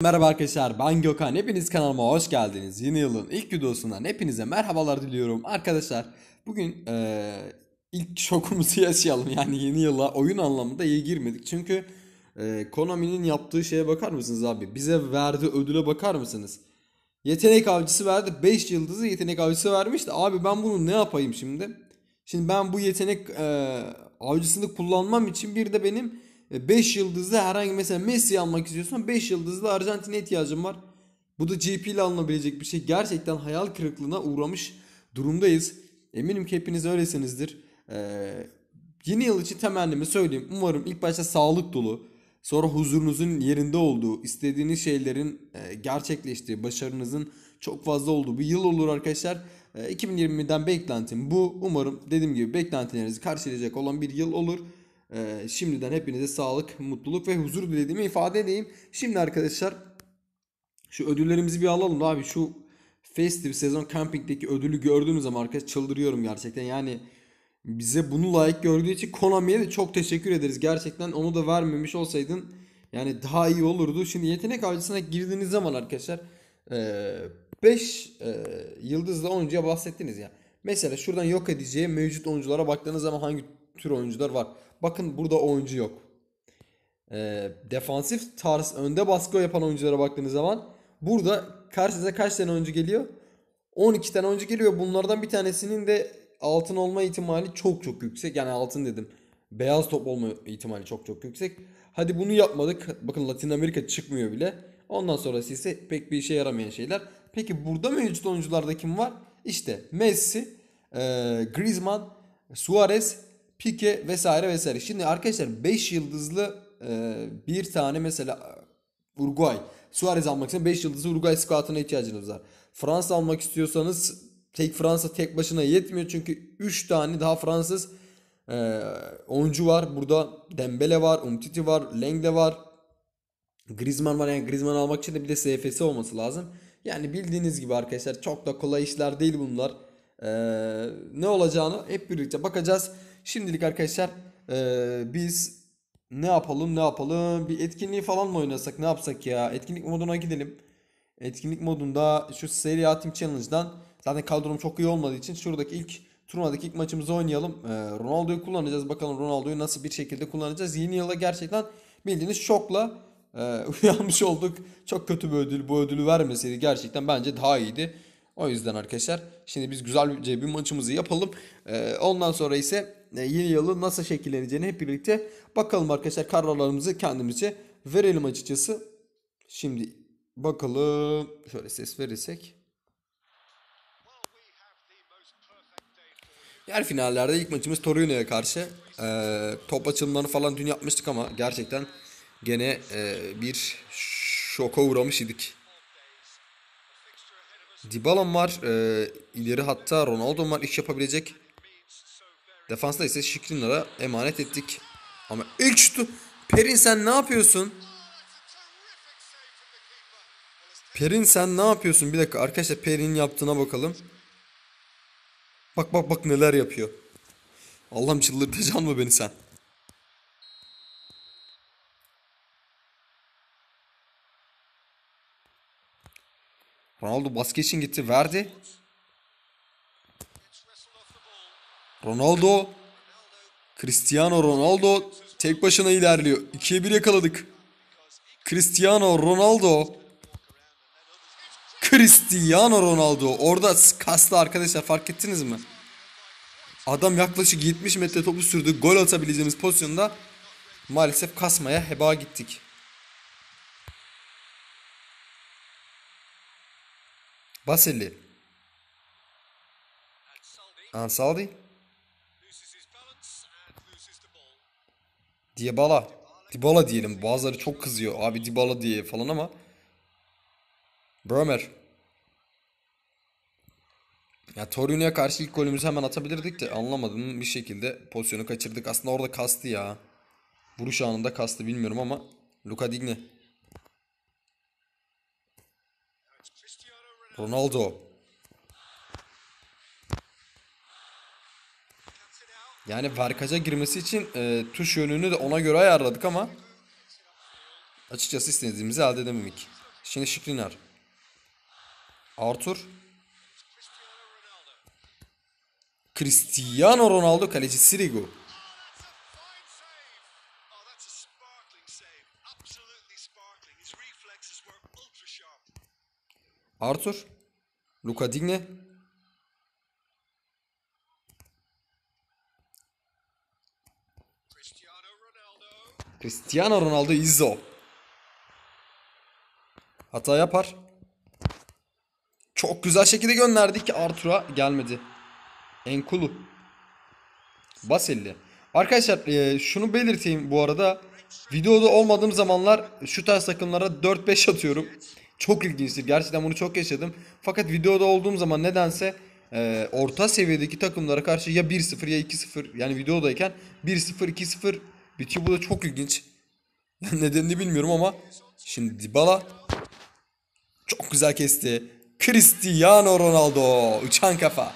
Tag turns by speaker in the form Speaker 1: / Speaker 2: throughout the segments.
Speaker 1: Merhaba arkadaşlar, ben Gökhan. Hepiniz kanalıma hoş geldiniz. Yeni yılın ilk videosundan hepinize merhabalar diliyorum. Arkadaşlar bugün ilk şokumuzu yaşayalım. Yani yeni yıla oyun anlamında iyi girmedik. Çünkü Konami'nin yaptığı şeye bakar mısınız abi? Bize verdiği ödüle bakar mısınız? Yetenek avcısı verdi. 5 yıldızı yetenek avcısı vermişti. Abi ben bunu ne yapayım şimdi? Şimdi ben bu yetenek avcısını kullanmam için bir de benim 5 yıldızlı herhangi mesela Messi almak istiyorsan 5 yıldızlı Arjantin'e ihtiyacım var. Bu da GP ile alınabilecek bir şey. Gerçekten hayal kırıklığına uğramış durumdayız. Eminim ki hepiniz öylesinizdir. Yeni yıl için temennimi söyleyeyim. Umarım ilk başta sağlık dolu, sonra huzurunuzun yerinde olduğu, istediğiniz şeylerin gerçekleştiği, başarınızın çok fazla olduğu bir yıl olur arkadaşlar. 2020'den beklentim bu. Umarım dediğim gibi beklentilerinizi karşılayacak olan bir yıl olur. Şimdiden hepinize sağlık, mutluluk ve huzur dilediğimi ifade edeyim. Şimdi arkadaşlar şu ödüllerimizi bir alalım da abi, şu Festive sezon campingdeki ödülü gördüğünüz zaman arkadaşlar çıldırıyorum gerçekten. Yani bize bunu layık gördüğü için Konami'ye de çok teşekkür ederiz. Gerçekten onu da vermemiş olsaydın yani daha iyi olurdu. Şimdi yetenek avcısına girdiğiniz zaman arkadaşlar 5 yıldızlı oyuncuya bahsettiniz ya. Mesela şuradan yok edeceği mevcut oyunculara baktığınız zaman hangi tür oyuncular var? Bakın burada oyuncu yok. Defansif tarz önde baskı yapan oyunculara baktığınız zaman burada karşınıza kaç tane oyuncu geliyor? 12 tane oyuncu geliyor. Bunlardan bir tanesinin de altın olma ihtimali çok çok yüksek. Yani altın dedim. Beyaz top olma ihtimali çok çok yüksek. Hadi bunu yapmadık. Bakın Latin Amerika çıkmıyor bile. Ondan sonrası ise pek bir işe yaramayan şeyler. Peki burada mevcut oyuncularda kim var? İşte Messi, Griezmann, Suarez, Pique vesaire vesaire. Şimdi arkadaşlar 5 yıldızlı bir tane mesela Uruguay. Suarez almak için 5 yıldızlı Uruguay squad'ına ihtiyacınız var. Fransa almak istiyorsanız tek Fransa tek başına yetmiyor. Çünkü 3 tane daha Fransız oyuncu var. Burada Dembele var, Umtiti var, Lenglet var. Griezmann var. Yani Griezmann almak için de bir de SF'si olması lazım. Yani bildiğiniz gibi arkadaşlar çok da kolay işler değil bunlar. Ne olacağını hep birlikte bakacağız. Şimdilik arkadaşlar biz ne yapalım? Bir etkinliği falan mı oynasak? Ne yapsak ya? Etkinlik moduna gidelim. Etkinlik modunda şu Serie A Team Challenge'dan zaten kadrom çok iyi olmadığı için şuradaki ilk turnuvadaki ilk maçımızı oynayalım. Ronaldo'yu kullanacağız. Bakalım Ronaldo'yu nasıl bir şekilde kullanacağız. Yeni yıla gerçekten bildiğiniz şokla uyanmış olduk. Çok kötü bir ödül. Bu ödülü vermeseydi gerçekten bence daha iyiydi. O yüzden arkadaşlar şimdi biz güzelce bir maçımızı yapalım. Ondan sonra ise yeni yılı nasıl şekilleneceğini hep birlikte bakalım arkadaşlar. Kararlarımızı kendimizce verelim açıkçası. Şimdi bakalım şöyle ses verirsek. Yer finallerde ilk maçımız Torino'ya karşı. Top açılımlarını falan dün yapmıştık ama gerçekten gene bir şoka uğramış idik. Dybala'm var. İleri hatta Ronaldo'm var iş yapabilecek. Defansta ise Skriniar'a emanet ettik. Ama ilk şutu. Perin sen ne yapıyorsun? Perin sen ne yapıyorsun? Bir dakika arkadaşlar, Perin'in yaptığına bakalım. Bak bak bak neler yapıyor. Allah'ım çıldırtacaksın mı beni sen? Ronaldo basket için gitti, verdi. Ronaldo. Cristiano Ronaldo tek başına ilerliyor. 2'ye 1 yakaladık. Cristiano Ronaldo. Cristiano Ronaldo. Orada kastı arkadaşlar, fark ettiniz mi? Adam yaklaşık 70 metre topu sürdü. Gol atabileceğimiz pozisyonda maalesef kasmaya heba gittik. Baselli. Ansaldi. Dybala. Dybala diyelim. Bazıları çok kızıyor. Abi Dybala diye falan ama. Bremer. Ya Torino'ya karşı ilk golümüzü hemen atabilirdik de anlamadım, bir şekilde pozisyonu kaçırdık. Aslında orada kastı ya. Vuruş anında kastı, bilmiyorum ama. Luka Digne. Ronaldo. Yani verkaca girmesi için tuş yönünü de ona göre ayarladık ama açıkçası istediğimizi elde edemedik. Şimdi Skriniar. Arthur. Cristiano Ronaldo, kaleci Sirigu. Arthur. Luca Digne. Cristiano Ronaldo Izzo. Hata yapar. Çok güzel şekilde gönderdik. Arthur'a gelmedi. Enkulu. Baselli. Arkadaşlar şunu belirteyim bu arada. Videoda olmadığım zamanlar şu tarz takımlara 4-5 atıyorum. Çok ilginçtir. Gerçekten bunu çok yaşadım. Fakat videoda olduğum zaman nedense orta seviyedeki takımlara karşı ya 1-0 ya 2-0, yani videodayken 1-0 2-0 bitiyor. Bu da çok ilginç. Nedenini bilmiyorum ama şimdi Dybala çok güzel kesti. Cristiano Ronaldo uçan kafa.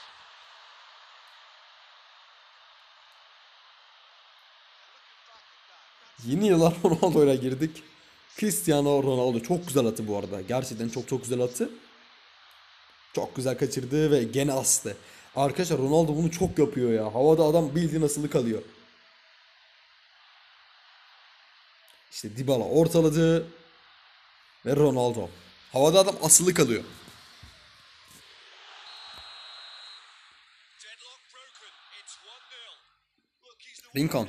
Speaker 1: Yeni yıla Ronaldo'yla girdik. Cristiano Ronaldo çok güzel atı bu arada. Gerçekten çok çok güzel atı. Çok güzel kaçırdı ve gene astı. Arkadaşlar Ronaldo bunu çok yapıyor ya. Havada adam bildiğin asılı kalıyor. İşte Dybala ortaladı. Ve Ronaldo. Havada adam asılı kalıyor. Lincoln.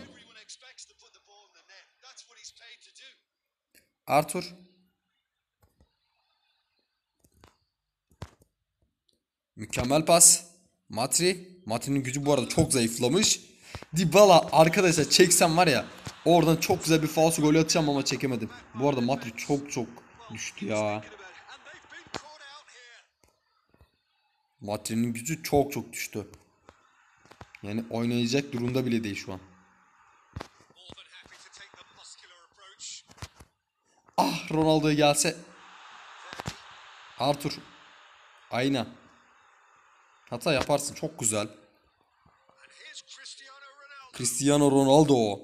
Speaker 1: Arthur. Mükemmel pas. Matri. Matri'nin gücü bu arada çok zayıflamış. Dybala arkadaşlar çeksem var ya, oradan çok güzel bir falso golü atacağım ama çekemedim. Bu arada Matri çok çok düştü ya. Matri'nin gücü çok çok düştü. Yani oynayacak durumda bile değil şu an. Ah, Ronaldo'ya gelse. Arthur. Aynen. Hata yaparsın, çok güzel. Cristiano Ronaldo.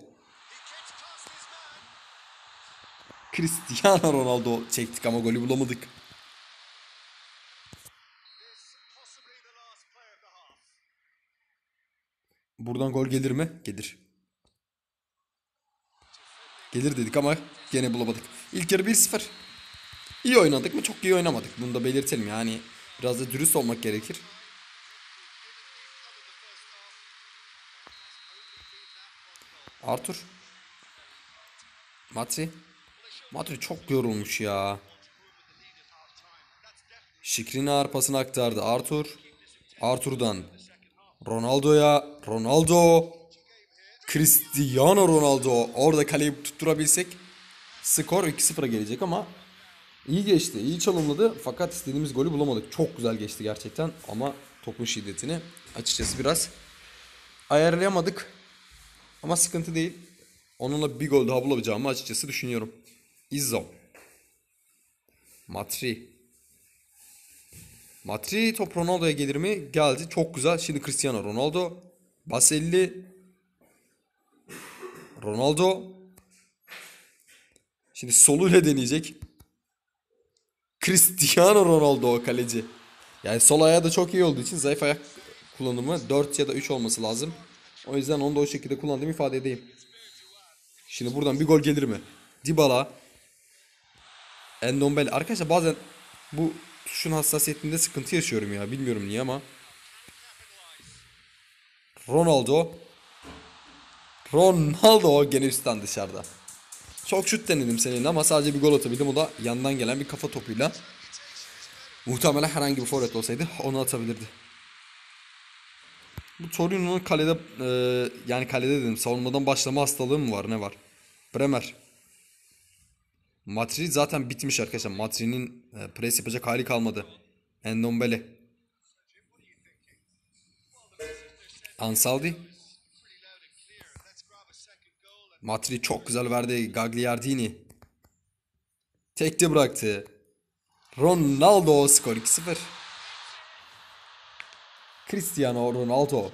Speaker 1: Cristiano Ronaldo çektik ama golü bulamadık. Buradan gol gelir mi? Gelir. Gelir dedik ama gene bulamadık. İlk yarı 1-0. İyi oynadık mı? Çok iyi oynamadık. Bunu da belirtelim yani. Biraz da dürüst olmak gerekir. Arthur. Matri. Matri çok yorulmuş ya. Skriniar pasını aktardı. Arthur. Arthur'dan Ronaldo'ya. Ronaldo. Cristiano Ronaldo. Orada kaleyi tutturabilsek skor 2-0'a gelecek ama iyi geçti. İyi çalımladı fakat istediğimiz golü bulamadık. Çok güzel geçti gerçekten ama topun şiddetini açıkçası biraz ayarlayamadık. Ama sıkıntı değil. Onunla bir gol daha bulabileceğimi açıkçası düşünüyorum. Izzo. Matri. Matri, top Ronaldo'ya gelir mi? Geldi. Çok güzel. Şimdi Cristiano Ronaldo. Baselli. Ronaldo. Şimdi soluyla deneyecek. Cristiano Ronaldo kaleci. Yani sol ayağı da çok iyi olduğu için zayıf ayak kullanımı 4 ya da 3 olması lazım. O yüzden onu da o şekilde kullandığımı ifade edeyim. Şimdi buradan bir gol gelir mi? Dybala. Endombele. Arkadaşlar bazen bu tuşun hassasiyetinde sıkıntı yaşıyorum ya. Bilmiyorum niye ama. Ronaldo. Ronaldo gene üstten dışarıda. Çok şut denedim seninle ama sadece bir gol atabildim. O da yandan gelen bir kafa topuyla. Muhtemelen herhangi bir forvet olsaydı onu atabilirdi. Bu Torino'nun kalede yani kalede dedim, savunmadan başlama hastalığı mı var, ne var? Bremer. Matri zaten bitmiş arkadaşlar. Matri'nin pres yapacak hali kalmadı. Endombele. Ansaldi. Matri çok güzel verdi. Gagliardini. Tekte bıraktı. Ronaldo, skor 2-0. Cristiano Ronaldo.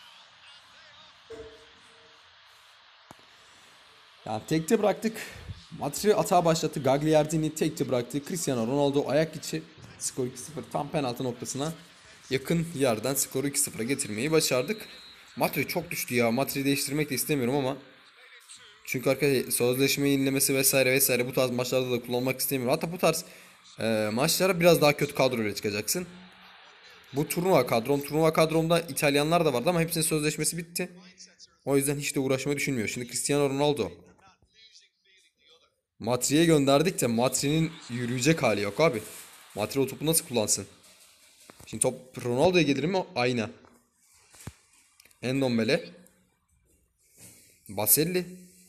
Speaker 1: Yani tekte bıraktık. Matri atağa başlattı. Gagliardini tekte bıraktı. Cristiano Ronaldo ayak içi. Skor 2-0. Tam penaltı noktasına yakın yerden skoru 2-0'a getirmeyi başardık. Matri çok düştü ya. Matri'yi değiştirmek de istemiyorum ama. Çünkü arkadaşlar sözleşme yenilemesi vesaire vesaire bu tarz maçlarda da kullanmak istemiyorum. Hatta bu tarz maçlara biraz daha kötü kadroyla çıkacaksın. Bu turnuva kadromda İtalyanlar da vardı ama hepsinin sözleşmesi bitti. O yüzden hiç de uğraşmayı düşünmüyor. Şimdi Cristiano Ronaldo. Matri'ye gönderdik de Matri'nin yürüyecek hali yok abi. Matri o topu nasıl kullansın? Şimdi top Ronaldo'ya gelir mi? Ayna. Endombele. Baselli.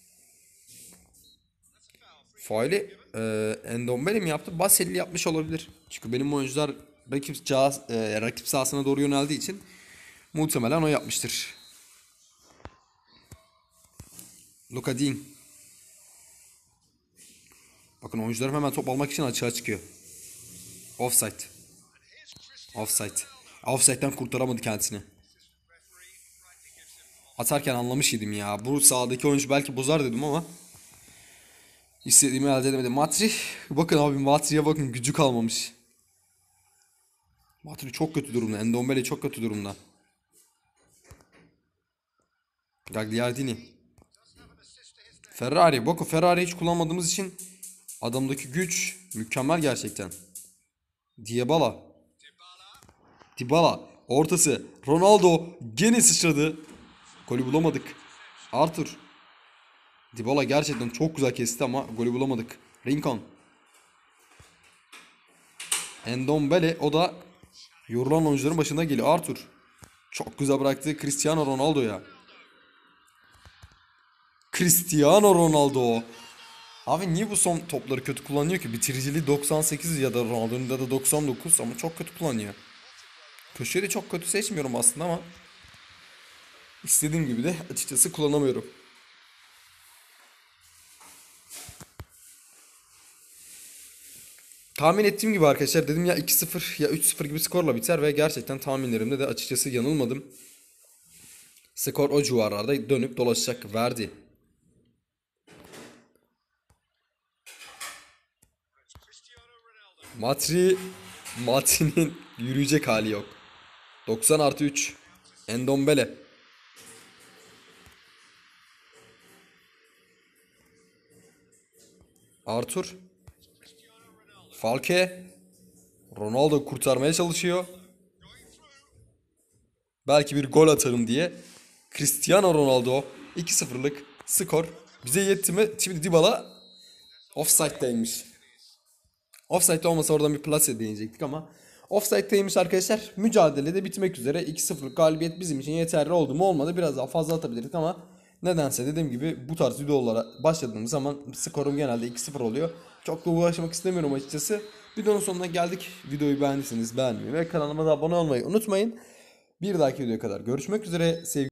Speaker 1: Faali Endombele mi yaptı? Baselli yapmış olabilir. Çünkü benim oyuncular rakip sahasına doğru yöneldiği için muhtemelen o yapmıştır. Luka Dean. Bakın oyuncularım hemen top almak için açığa çıkıyor. Offside. Offside. Offside'den kurtaramadı kendisini. Atarken anlamış idim ya. Bu sahadaki oyuncu belki bozar dedim ama istediğimi elde edemedim. Matri. Bakın abi Matri'ye bakın gücü kalmamış. Matri çok kötü durumda. Endombele çok kötü durumda. Gagliardini. Ferrari. Bakın Ferrari hiç kullanmadığımız için adamdaki güç mükemmel gerçekten. Dybala. Dybala. Ortası. Ronaldo gene sıçradı. Golü bulamadık. Arthur. Dybala gerçekten çok güzel kesti ama golü bulamadık. Rincon. Endombele o da yorulan oyuncuların başında geliyor. Arthur. Çok güzel bıraktı Cristiano Ronaldo'ya. Cristiano Ronaldo. Abi niye bu son topları kötü kullanıyor ki? Bitiriciliği 98 ya da Ronaldo'nun da 99 ama çok kötü kullanıyor. Köşeyi de çok kötü seçmiyorum aslında ama istediğim gibi de açıkçası kullanamıyorum. Tahmin ettiğim gibi arkadaşlar dedim ya 2-0 ya 3-0 gibi skorla biter ve gerçekten tahminlerimde de açıkçası yanılmadım. Skor o civarlarda dönüp dolaşacak verdi. Matri'nin yürüyecek hali yok. 90+3. Endombele. Arthur. Falke. Ronaldo kurtarmaya çalışıyor. Belki bir gol atarım diye. Cristiano Ronaldo 2-0'lık skor. Bize yetti mi? Şimdi Dybala offside'daymış. Offside'de olmasa oradan bir plase deneyecektik ama offside'daymış arkadaşlar. Mücadele de bitmek üzere. 2-0'lık galibiyet bizim için yeterli oldu mu olmadı. Biraz daha fazla atabilirdik ama nedense dediğim gibi bu tarz videolara başladığımız zaman skorum genelde 2-0 oluyor. Çok da uğraşmak istemiyorum açıkçası. Videonun sonuna geldik. Videoyu beğendiyseniz beğenmeyi ve kanalıma da abone olmayı unutmayın. Bir dahaki videoya kadar görüşmek üzere. Sevgili